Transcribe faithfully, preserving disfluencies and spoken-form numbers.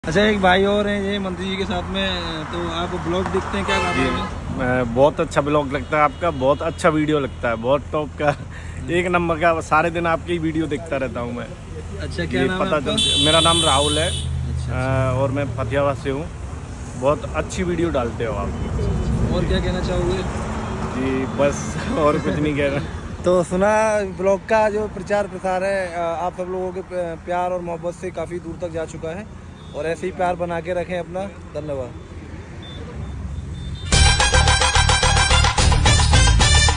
अच्छा, एक भाई और हैं ये मंत्री जी के साथ में, तो आप ब्लॉग देखते हैं क्या? जी, बहुत अच्छा ब्लॉग लगता है आपका, बहुत अच्छा वीडियो लगता है, बहुत टॉप का, एक नंबर का। सारे दिन आपकी वीडियो देखता रहता हूँ मैं। अच्छा, क्या नाम पता है आपका? मेरा नाम राहुल है। अच्छा, आ, और मैं फतेहाबाद से हूँ। बहुत अच्छी वीडियो डालते हो आप। और क्या कहना चाहोगे? जी बस, और कुछ नहीं कह रहा। तो सुना ब्लॉग का जो प्रचार प्रसार है आप सब लोगों के प्यार और मोहब्बत से काफ़ी दूर तक जा चुका है, और ऐसे ही प्यार बना के रखें अपना। धन्यवाद।